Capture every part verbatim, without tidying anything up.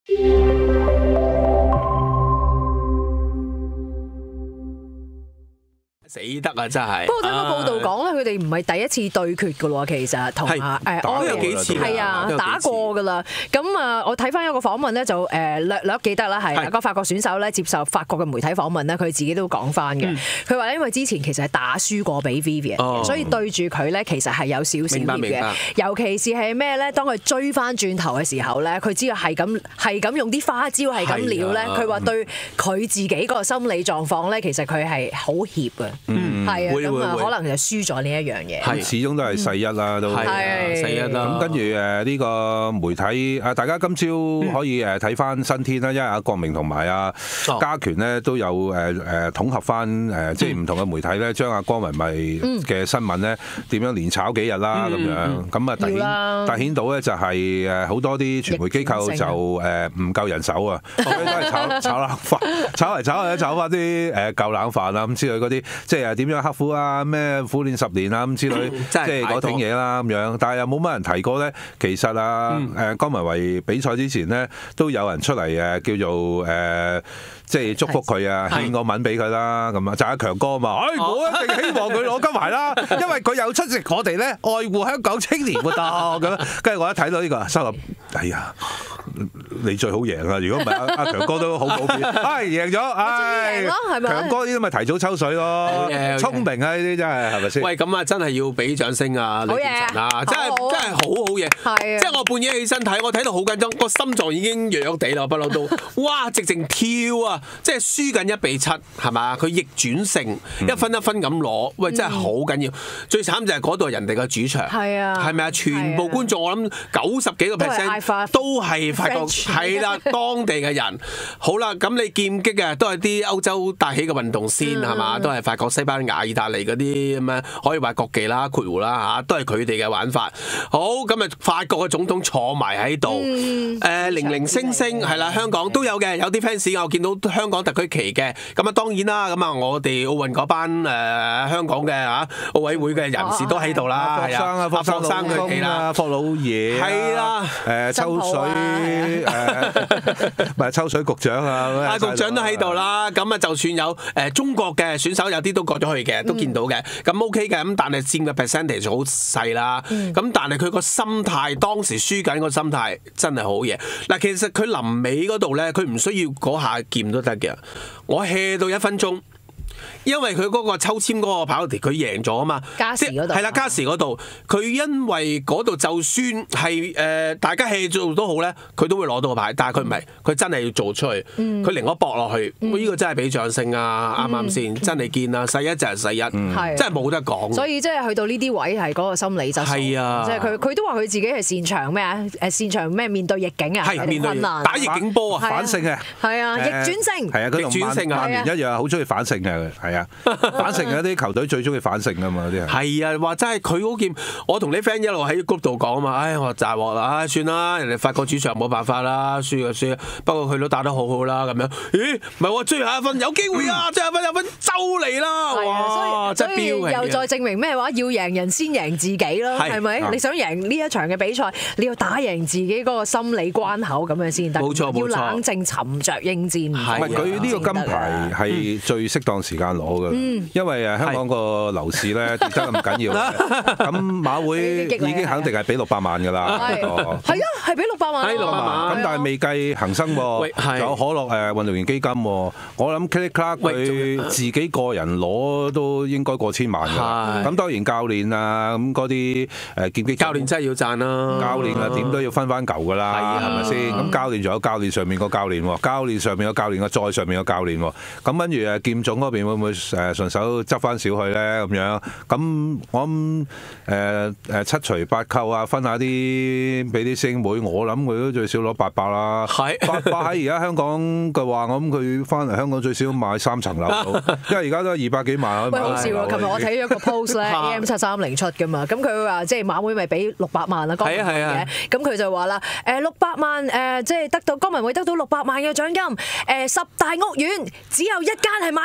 死得啊！真係。 不過睇個報道講咧，佢哋唔係第一次對決㗎喎，其實同啊誒都有幾次係啊打過㗎啦。咁啊，我睇翻一個訪問咧，就誒略略記得啦，係個法國選手咧接受法國嘅媒體訪問咧，佢自己都講翻嘅。佢話咧，因為之前其實係打輸過俾 Vivian，所以對住佢咧其實係有少少熱嘅。尤其是係咩咧？當佢追翻轉頭嘅時候咧，佢知道係咁係咁用啲花招係咁撩咧。佢話對佢自己個心理狀況咧，其實佢係好怯嘅。嗯，係啊，咁啊，可能就輸咗呢一樣嘢。 係，始終都係世一啦，都係世一啦。 咁跟住誒呢個媒體啊，大家今朝可以誒睇翻新天啦，因為阿國明同埋阿家權咧都有誒誒統合翻誒，即係唔同嘅媒體咧，將阿江文慧嘅新聞咧點樣連炒幾日啦咁樣。咁啊，突顯突顯到咧就係誒好多啲傳媒機構就誒唔夠人手啊，所以都係炒炒冷飯，炒嚟炒去炒翻啲誒舊冷飯啊咁之類嗰啲。即係點樣刻苦啊？咩苦練十年啊咁之類，即係嗰種嘢啦咁樣。但係又冇乜人提過咧。其實啊，誒江文慧比賽之前咧，都有人出嚟誒叫做誒，即係祝福佢啊，獻個吻俾佢啦。咁啊，就阿強哥啊嘛。唉，我一定希望佢攞金牌啦，因為佢有出席我哋咧愛護香港青年活動咁。跟住我一睇到呢個，心諗哎呀，你最好贏啊！如果唔係阿阿強哥都好普遍，唉贏咗，唉強哥呢啲咪提早抽水咯。聰明啊！呢啲真係係咪先？ 喂，咁啊，真係要俾掌聲啊！李健晨啊，真係真係好好嘢。係啊，即係我半夜起身睇，我睇到好緊張，個心臟已經弱弱地啦，不嬲都。哇！直情跳啊！即係輸緊一比七，係嘛？佢逆轉勝，一分一分咁攞。喂，真係好緊要。最慘就係嗰度係人哋嘅主場。係啊。係咪啊？全部觀眾我諗九十幾個 percent 都係法國，係啦，當地嘅人。好啦，咁你劍擊嘅都係啲歐洲大起嘅運動先係嘛？都係法國、西班牙、意大利嗰啲咁樣，可以話國技啦、括弧啦嚇，都係佢哋嘅玩法。好，咁啊，法國嘅總統坐埋喺度，誒零零星星係啦，香港都有嘅，有啲 fans 我見到香港特區旗嘅。咁啊，當然啦，咁啊，我哋奧運嗰班誒香港嘅嚇奧委會嘅人士都喺度啦，係啊，阿霍生佢哋啦， 霍老爺係啦，誒抽水誒唔係抽水局長啊， 阿局長都喺度啦。咁啊，就算有誒中國嘅選手有啲都過咗去嘅，都見到嘅，咁 OK 嘅，咁但係佔嘅 percentage 好細啦，咁但係佢個心態當時輸緊個心態真係好嘢。嗱，其實佢臨尾嗰度咧，佢唔需要嗰下劍都得嘅，我 hea 到一分鐘。因為佢嗰個抽籤嗰個跑題佢贏咗啊嘛， 加時嗰度係啦，加時嗰度佢因為嗰度就算係誒大家戲做都好咧，佢都會攞到個牌，但係佢唔係，佢真係要做出去，佢零咗搏落去，呢個真係俾掌聲啊！啱啱先？真係見啦，世一就係世一，真係冇得講。 所以即係去到呢啲位係嗰個心理質素，係啊，即係佢佢都話佢自己係擅長咩啊？誒擅長咩面對逆境啊？ 係面對打逆境波啊， 反勝嘅係啊，逆轉勝係啊，佢同曼聯一樣，好中意反勝嘅。係啊，反勝嘅啲球隊最中意反勝噶嘛，啲係。 係啊，話真係佢嗰件，我同啲 friend 一路喺 group 度講啊嘛，唉，我大鑊啦，唉，算啦，人哋法國主場冇辦法啦，輸就輸，不過佢都打得好好啦，咁樣。咦，唔係喎，最後一分有機會啊，最後一分有分就嚟啦，哇，真係飆氣。 又再證明咩話？要贏人先贏自己咯，係咪？你想贏呢一場嘅比賽，你要打贏自己嗰個心理關口咁樣先得。 冇錯冇錯。 要冷靜沉着應戰。 係佢呢個金牌係最適當時間攞嘅。因為誒香港個樓市咧跌得咁緊要，咁馬會已經肯定係俾六百萬㗎啦。係啊，係俾六百萬。 係六百萬。 咁但係未計恒生喎，仲有可樂誒運動員基金喎。我諗 Kelly Clark 佢自己個人攞都應該過千萬㗎。咁當然教練啊，咁嗰啲誒劍擊教練真係要讚啦。 教練啊點都要分翻嚿㗎啦，係咪先？咁教練仲有教練上面個教練喎，教練上面個教練個再上面個教練喎。咁跟住誒劍總嗰邊會唔會誒順手執翻少去咧咁樣，咁我諗誒誒七除八扣啊，分下啲俾啲師兄妹，我諗佢都最少攞八百啦。係八百喺而家香港嘅話，我諗佢翻嚟香港最少買三層樓，因為而家都係二百幾萬。 喂，好笑喎！琴日我睇咗個 post 咧，A M 七三零出㗎嘛，咁佢話即係馬會咪俾六百萬啊，江文慧嘅，咁佢就話啦，誒六百萬誒即係得到江文慧得到六百萬嘅獎金，誒十大屋苑只有一間係買唔到嘅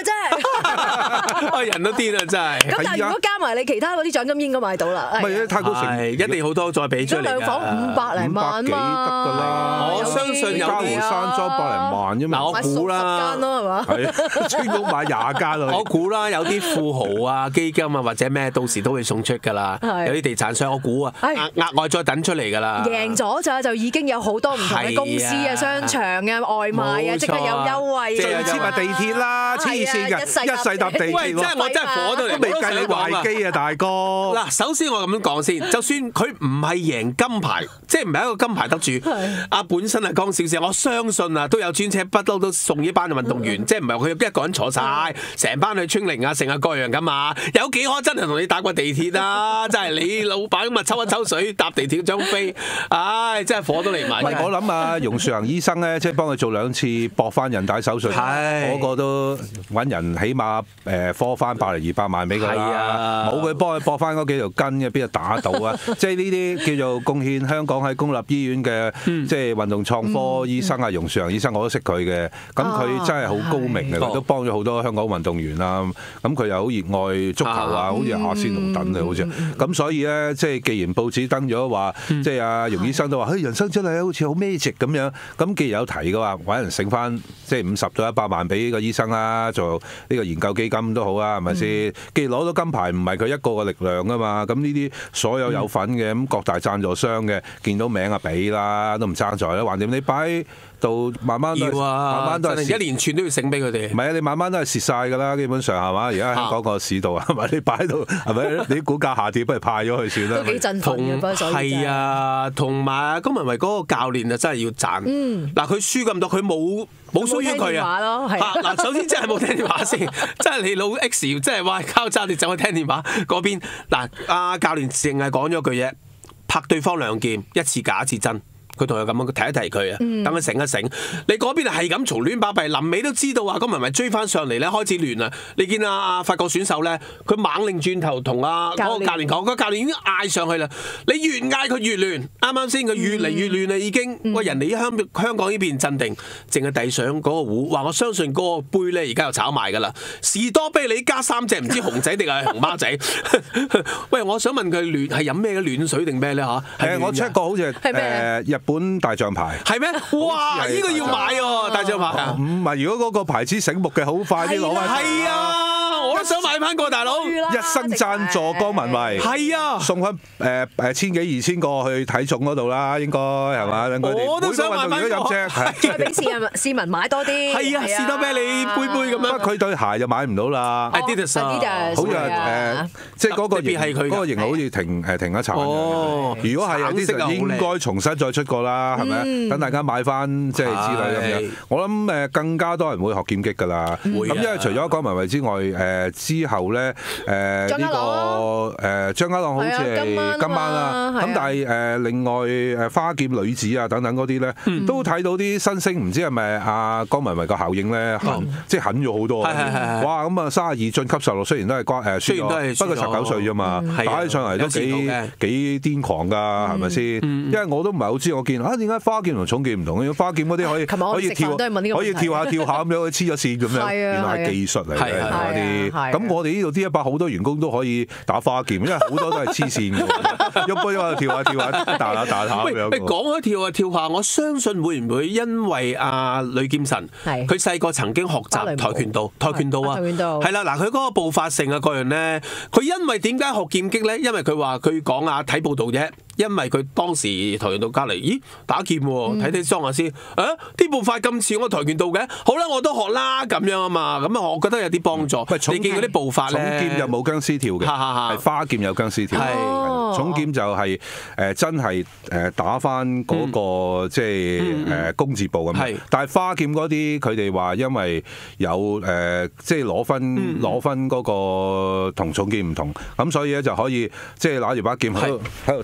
啫。 啊人都癲啊真係。 咁但係如果加埋你其他嗰啲獎金應該買到啦。 唔係太古城一定好多再俾出嚟㗎。 兩房五百零萬幾得㗎啦。 我相信有嘉湖山莊百零萬啫嘛。 我估啦， 間咯係嘛？ 係啊，專屋買廿間咯。 我估啦，有啲富豪啊、基金啊或者咩，到時都會送出㗎啦。有啲地產商，我估啊，額額外再等出嚟㗎啦。 贏咗咋就已經有好多唔同嘅公司啊、商場啊、外賣啊，即刻有優惠。 最黐埋地鐵啦，黐線㗎，一世搭地鐵。 喂，真係我真係火到嚟， 都未計你壞機啊，大哥。 嗱，首先我咁樣講先，就算佢唔係贏金牌，即係唔係一個金牌得主，啊本身係江小姐，我相信啊都有專車不嬲都送呢班運動員，即係唔係佢一個人坐晒，成班去清零啊，成日各樣㗎嘛，有幾可真係同你搭過地鐵啊？真係你老闆咁啊抽一抽水搭地鐵張飛，唉真係火都嚟埋。 喂，我諗啊，容樹陽醫生咧，即係幫佢做兩次駁翻人帶手術，嗰個都揾人起碼誒科翻百零二百萬俾佢啦，冇佢幫佢駁翻嗰幾條筋嘅，邊度打到啊？即係呢啲叫做貢獻香港喺公立醫院嘅，即係運動創科醫生啊，容樹陽醫生我都識佢嘅，咁佢真係好高明嘅，佢都幫咗好多香港運動員啦。咁佢又好熱愛足球啊，好似阿仙奴等啊，好似咁，所以咧，即係既然報紙登咗話，即係阿容醫生都話，嘿，人生真係好似好 magic 咁樣。咁既然有提嘅話，揾人醒翻即係五十到一百萬俾個醫生啦，做呢個研究基金都好啊，係咪先？既然攞到金牌，唔係佢一個嘅力量啊嘛。咁呢啲所有有份嘅咁各大贊助商嘅，見到名啊俾啦，都唔爭在啦。橫掂你擺到慢慢都要啊， 慢慢都係一連串都要醒俾佢哋。 唔係啊，你慢慢都係蝕晒㗎啦，基本上係嘛？而家香港個市道係咪？你擺到係咪？你股價下跌，不如派咗佢算啦。 都幾振奮嘅，不過所以係啊，同埋公民為嗰個教練啊，真係要讚。嗱，佢輸咁多，佢冇冇輸於佢啊。嗱，首先真係冇聽電話先，真係你老 X，即係話交叉，你走去聽電話嗰邊。嗱，阿教練淨係講咗句嘢，拍對方兩劍，一次假一次真。佢同佢咁樣提一提佢啊，等佢醒一醒。你嗰邊係咁嘈亂巴閉，臨尾都知道話，咁咪咪追翻上嚟咧，開始亂啦。你見阿阿法國選手咧，佢猛擰轉頭同阿嗰個教練講，個教練已經嗌上去啦。你越嗌佢越亂，啱啱先佢越嚟越亂啦，已經。喂，人哋香香港呢邊鎮定，淨係遞上嗰個壺。話我相信嗰個杯咧，而家又炒賣㗎啦。士多啤梨加三隻唔知熊仔定係熊貓仔。喂，我想問佢暖係飲咩嘅暖水定咩咧嚇？ 誒，我 check 過好似係誒日本大象牌係咩？哇！呢個要買喎，大象牌啊！ 唔係，如果嗰個牌子醒目嘅，好快啲攞翻。 係啊，我都想買翻個大佬。 一生贊助江文慧。 係啊， 送翻誒誒千幾二千個去體重嗰度啦，應該係嘛？等佢哋我都想買翻個。 再俾市民市民買多啲。 係啊，士多啤梨杯杯咁樣。 不過佢對鞋就買唔到啦。 Adidas 啊， 好似誒，即係嗰個型，嗰個型好似停誒停一層。哦。如果係有啲就應該重新再出過啦。係咪？等大家買翻即係之類咁樣。我諗誒更加多人會學劍擊㗎啦。咁因為除咗江文慧之外，誒之後咧誒呢個誒張家朗好似係今晚啦。咁但係誒另外誒花劍女子啊等等嗰啲咧，都睇到啲新星，唔知係咪阿江文慧個效應咧，即係狠咗好多。哇！咁啊三十二晉級十六，雖然都係關誒輸咗，不過十九歲啫嘛，打起上嚟都幾幾癲狂㗎，係咪先？因為我都唔係好知，我見啊點解花劍同重劍唔同？花劍嗰啲可以可以跳，可以跳下跳下咁樣，黐咗線咁樣，原來係技術嚟嘅嗰啲。咁我哋呢度 D 一百好多員工都可以打花劍，因為好多都係黐線嘅，一波一波跳下跳下，彈下彈下咁樣。 喂，講開跳下跳下，我相信會唔會因為阿呂劍神，佢細個曾經學習跆拳道，跆拳道啊，係啦，嗱，佢嗰個步伐性啊，各樣咧，佢因為點解學劍擊咧？因為佢話佢講啊，睇報道啫。因為佢當時跆拳道隔離，咦打劍喎，睇睇裝下先，誒啲步法咁似我跆拳道嘅，好啦，我都學啦咁樣啊嘛，咁啊，我覺得有啲幫助。你見嗰啲步法咧， 重劍又冇僵屍跳嘅，係花劍有僵屍跳。重劍就係誒真係誒打翻嗰個即係誒弓字步咁。但係花劍嗰啲佢哋話因為有誒即係攞分攞分嗰個同重劍唔同，咁所以咧就可以即係攞住把劍喺度喺度跳得好。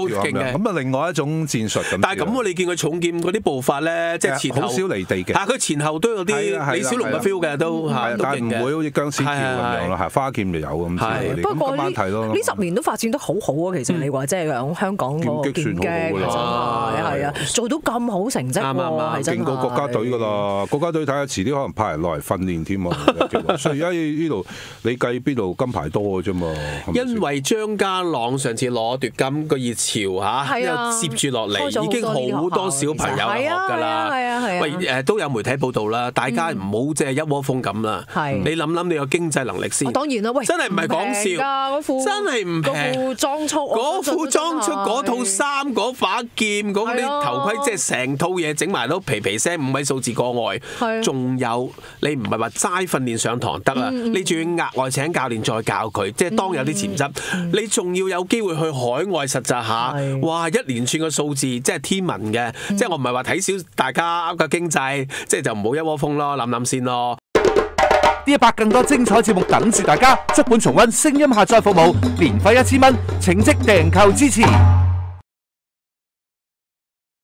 勁嘅。 咁啊，另外一種戰術咁。 但係咁喎，你見佢重劍嗰啲步法咧，即係前後好少離地嘅。 嚇，佢前後都有啲李小龍嘅 feel 嘅，都嚇， 但係唔會好似僵屍跳咁樣咯，係花劍就有咁。係， 不過呢呢十年都發展得好好啊！其實你話即係響香港嗰個劍擊真係係啊，做到咁好成績喎， 勁過國家隊㗎啦！國家隊睇下遲啲可能派人落嚟訓練添啊！所以而家呢度你計邊度金牌多嘅啫嘛？ 因為張家朗上次攞奪金個熱潮嚇，又接住落嚟，已經好多小朋友學㗎啦。 係啊係啊！ 喂誒，都有媒體報道啦，大家唔好即係一窩蜂咁啦。你諗諗你個經濟能力先。 當然啦，喂， 真係唔係講笑，真係唔平。 嗰副裝束， 嗰副裝束，嗰套衫，嗰把劍，嗰啲頭盔，即係成套嘢整埋都皮皮聲，五位數字過外。仲有你唔係話齋訓練上堂得啊，你仲要額外請教練再教佢，即係當有啲潛質，你仲要有機會去海外實習下。哇！一連串嘅數字，即係天文嘅，即係我唔係話睇小大家嘅經濟，即係就唔好一窩蜂咯，諗諗先咯。 D 一百更多精彩節目等住大家，足本重溫聲音下載服務，年費一千蚊，請即訂購支持。